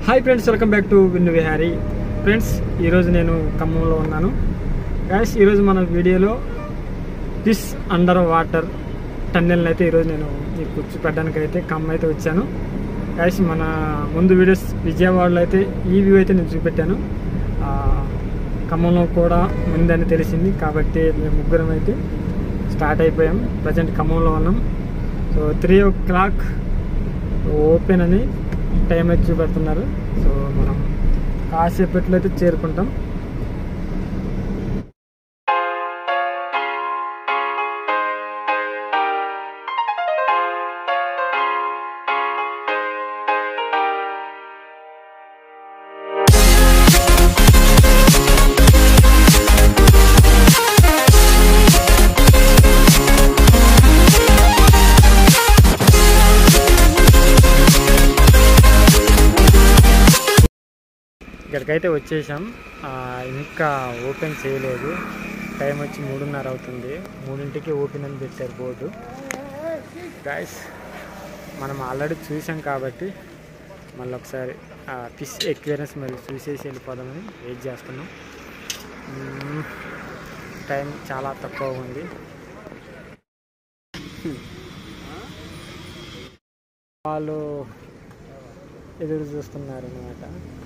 Hi friends, welcome back to Vinnu Vihari. Friends, ఈరోజు నేను ఖమ్మంలో ఉన్నాను. గాయస్, ఈరోజు మన వీడియోలో ఫిష్ అండర్ వాటర్ టన్నెల్ని అయితే ఈరోజు నేను మీకు కూర్చోపెట్టడానికి అయితే ఖమ్మం అయితే వచ్చాను. గాయస్, మన ముందు వీడియోస్ విజయవాడలో అయితే ఈ వ్యూ అయితే నేను చూపెట్టాను. ఖమ్మంలో కూడా ముందని తెలిసింది కాబట్టి మేము ముగ్గురం అయితే స్టార్ట్ అయిపోయాం. ప్రజెంట్ ఖమ్మంలో ఉన్నాం. సో 3 o'clock ఓపెన్ అని టైం అయితే చూపెడుతున్నారు. సో మనం కాసేపట్లో అయితే చేరుకుంటాం. ఇక్కడికైతే వచ్చేసాం. ఇంకా ఓపెన్ చేయలేదు. టైం వచ్చి 3:30 అవుతుంది. 3ంటికి ఓపెన్ అని పెట్టారు బోర్డు. గాయస్, మనం ఆల్రెడీ చూసాం కాబట్టి మళ్ళీ ఒకసారి ఫిష్ ఎక్వేరియన్స్ మళ్ళీ చూసేసి వెళ్ళిపోదామని వెయిట్ చేస్తున్నాం. టైం చాలా తక్కువ ఉంది. వాళ్ళు ఎదురు చూస్తున్నారు అన్నమాట.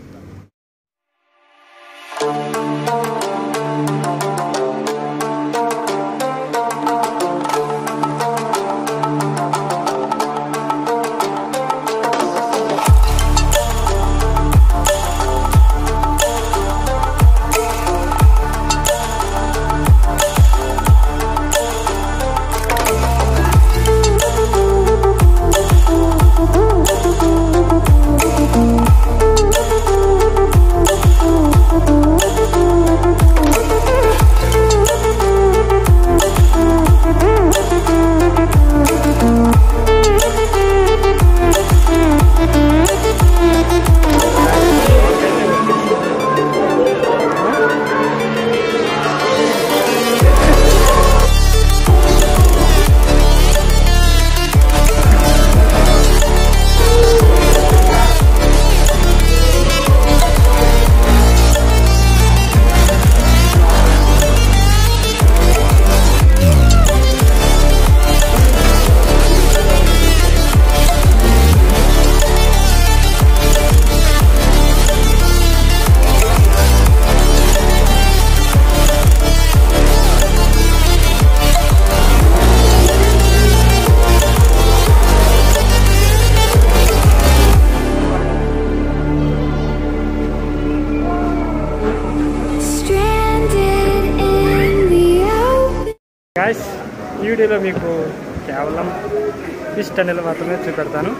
గాయస్, ఈ వీడియోలో మీకు కేవలం ఫిష్ టన్నెల్ మాత్రమే చూపెడతాను.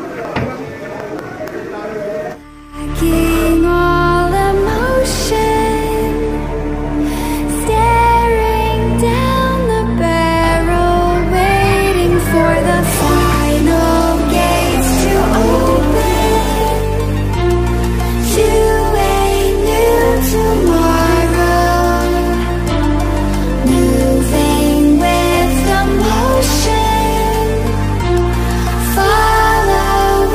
Follow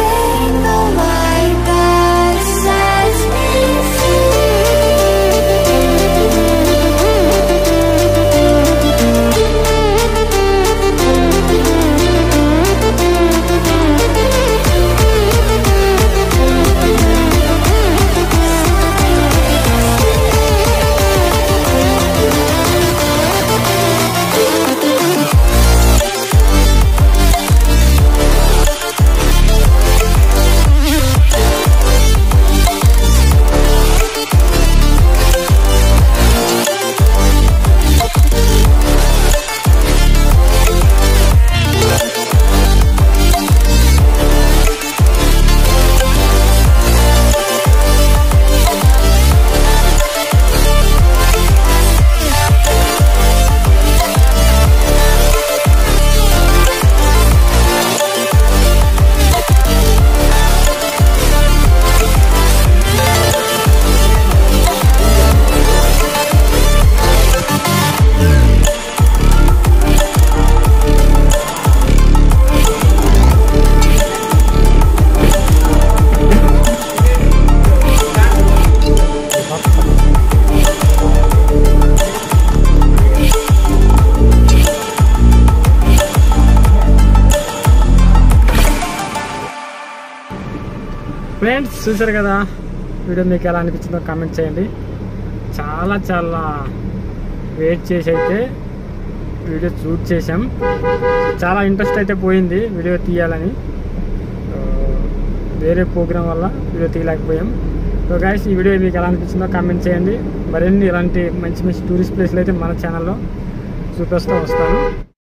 ఫ్రెండ్స్ చూసారు కదా, వీడియో మీకు ఎలా అనిపించిందో కామెంట్ చేయండి. చాలా చాలా వెయిట్ చేసి అయితే వీడియో షూట్ చేసాం. చాలా ఇంట్రెస్ట్ అయితే పోయింది వీడియో తీయాలని, వేరే ప్రోగ్రామ్ వల్ల వీడియో తీయలేకపోయాం. సో గైస్, ఈ వీడియో మీకు ఎలా అనిపించిందో కామెంట్ చేయండి. మరిన్ని ఇలాంటి మంచి మంచి టూరిస్ట్ ప్లేస్లు అయితే మన ఛానల్లో చూపిస్తూ వస్తాను.